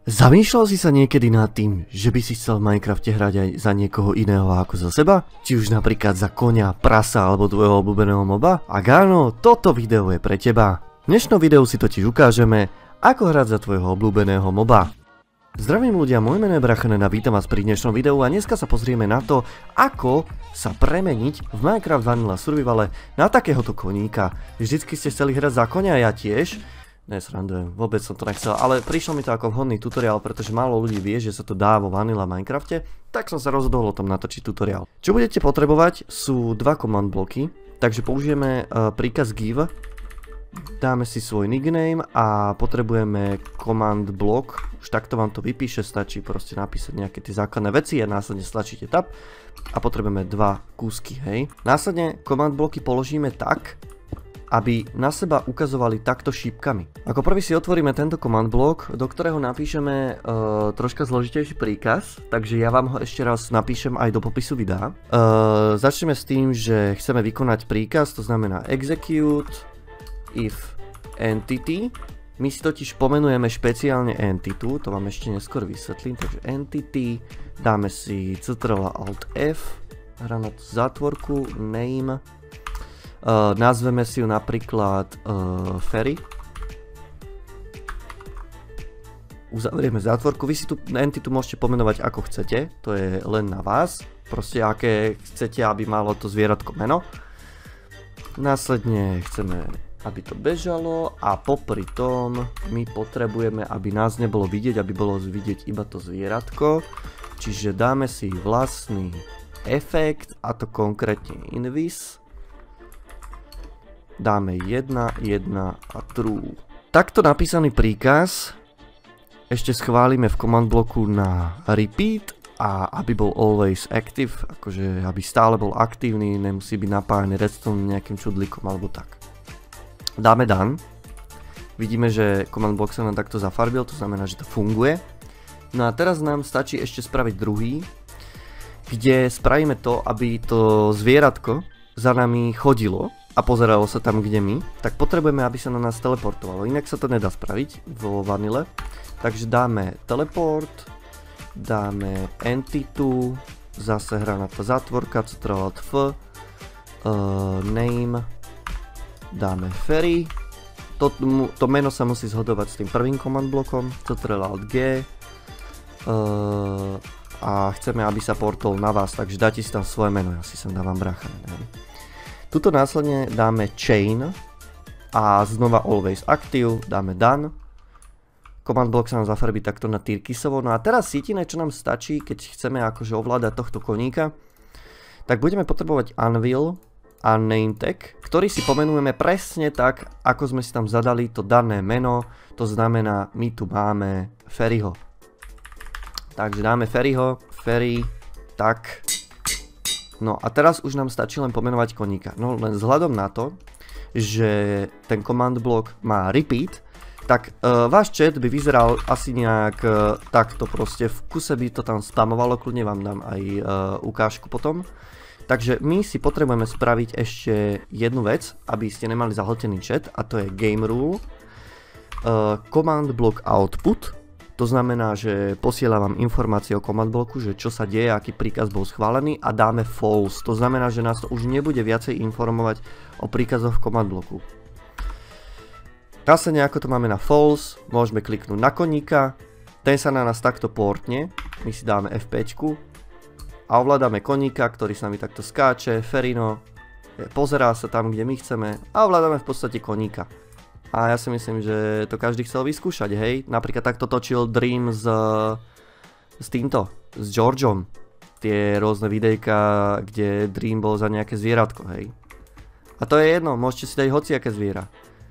Zamýšľal si sa niekedy nad tým, že by si chcel v Minecrafte hrať aj za niekoho iného ako za seba? Či už napríklad za konia, prasa alebo tvojho obľúbeného moba? Ak áno, toto video je pre teba. V dnešnom videu si totiž ukážeme, ako hrať za tvojho obľúbeného moba. Zdravím ľudia, moje meno je Brachanen a vítam vás pri dnešnom videu a dneska sa pozrieme na to, ako sa premeniť v Minecraft Vanilla Survivale na takéhoto koníka. Vždycky ste chceli hrať za konia, ja tiež. Nesrandujem, vôbec som to nechcel, ale prišlo mi to ako vhodný tutoriál, pretože málo ľudí vie, že sa to dá vo Vanilla Minecrafte, tak som sa rozhodol o tom natočiť tutoriál. Čo budete potrebovať sú dva command bloky, takže použijeme príkaz give, dáme si svoj nickname a potrebujeme command block, už takto vám to vypíše, stačí proste napísať nejaké tie základné veci a následne stlačíte tab a potrebujeme dva kúsky, hej. Následne command bloky položíme tak, aby na seba ukazovali takto šípkami. Ako prvý si otvoríme tento command block, do ktorého napíšeme troška zložitejší príkaz, takže ja vám ho ešte raz napíšem aj do popisu videa. Začneme s tým, že chceme vykonať príkaz, to znamená execute if entity. My si totiž pomenujeme špeciálne entitu, to vám ešte neskôr vysvetlím, takže entity, dáme si Ctrl Alt F, hranatú zátvorku, name, nazveme si ju napríklad Ferry. Uzavrieme zátvorku. Vy si tu entitu môžete pomenovať ako chcete, to je len na vás. Proste aké chcete, aby malo to zvieratko meno. Následne chceme, aby to bežalo a popri tom my potrebujeme, aby nás nebolo vidieť, aby bolo vidieť iba to zvieratko. Čiže dáme si vlastný efekt, a to konkrétne invis. Dáme 1, 1 a true. Takto napísaný príkaz ešte schválime v command bloku na repeat a aby bol always active, akože aby stále bol aktívny, nemusí byť napájený redstone nejakým čudlíkom alebo tak. Dáme done. Vidíme, že command block sa nám takto zafarbil, to znamená, že to funguje. No a teraz nám stačí ešte spraviť druhý, kde spravíme to, aby to zvieratko za nami chodilo a pozeralo sa tam, kde my, tak potrebujeme, aby sa na nás teleportovalo, inak sa to nedá spraviť vo vanile. Takže dáme teleport, dáme entitu, zase hranatá zátvorka, Ctrl Alt F, name, dáme Ferry, to meno sa musí zhodovať s tým prvým command blokom, Ctrl Alt G, a chceme, aby sa portol na vás, takže dáte si tam svoje meno, ja si sem dávam Brachanen. Tuto následne dáme chain a znova always active, dáme done. Command block sa nám zafarbí takto na tyrkysovo. No a teraz jediné, čo nám stačí, keď chceme akože ovládať tohto koníka, tak budeme potrebovať anvil a name tag, ktorý si pomenujeme presne tak, ako sme si tam zadali to dané meno. To znamená, my tu máme Ferryho. Takže dáme Ferryho, Ferry, tak. No a teraz už nám stačí len pomenovať koníka. No len vzhľadom na to, že ten command block má repeat, tak váš chat by vyzeral asi nejak takto proste. V kuse by to tam spamovalo, kľudne vám dám aj ukážku potom. Takže my si potrebujeme spraviť ešte jednu vec, aby ste nemali zahltený chat, a to je game rule. Command block output. To znamená, že posiela vám informácie o command bloku, že čo sa deje, aký príkaz bol schválený, a dáme false. To znamená, že nás to už nebude viacej informovať o príkazoch v command bloku. Následne, ako to máme na false, môžeme kliknúť na koníka, ten sa na nás takto portne, my si dáme FPčku a ovládame koníka, ktorý sa mi takto skáče, Ferino, pozerá sa tam, kde my chceme, a ovládame v podstate koníka. A ja si myslím, že to každý chcel vyskúšať, hej. Napríklad takto točil Dream s týmto, s Georgeom. Tie rôzne videjka, kde Dream bol za nejaké zvieratko, hej. A to je jedno, môžete si dať hociaké zviera.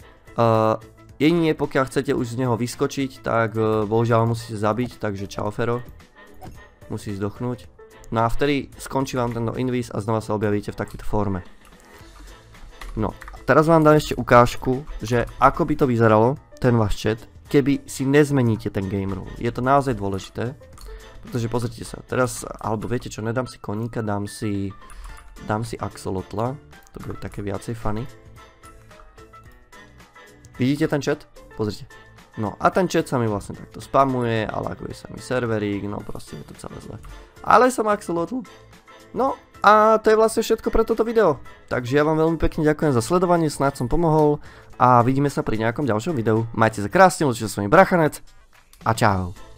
Jedine pokiaľ chcete už z neho vyskočiť, tak bohužiaľ musíte zabiť, takže čau Fero. Musí zdochnúť. No a vtedy skončí vám tento invis a znova sa objavíte v takejto forme. No. Teraz vám dám ešte ukážku, že ako by to vyzeralo, ten váš chat, keby si nezmeníte ten game rule. Je to naozaj dôležité, pretože pozrite sa, teraz, alebo viete čo, nedám si koníka, dám si axolotla, to bude také viacej funny. Vidíte ten chat? Pozrite. No a ten chat sa mi vlastne takto spamuje, ale laguje sa mi serverík, no proste je to celé zle. Ale som axolotl. No a to je vlastne všetko pre toto video. Takže ja vám veľmi pekne ďakujem za sledovanie, snáď som pomohol a vidíme sa pri nejakom ďalšom videu. Majte sa krásne, určite som Brachanec a čau.